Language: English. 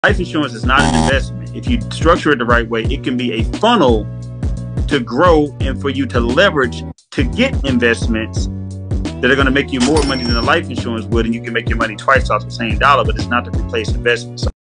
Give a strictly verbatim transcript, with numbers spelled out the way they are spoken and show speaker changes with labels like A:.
A: Life insurance is not an investment. If you structure it the right way, it can be a funnel to grow and for you to leverage to get investments that are going to make you more money than the life insurance would, and you can make your money twice off the same dollar, but it's not to replace investments.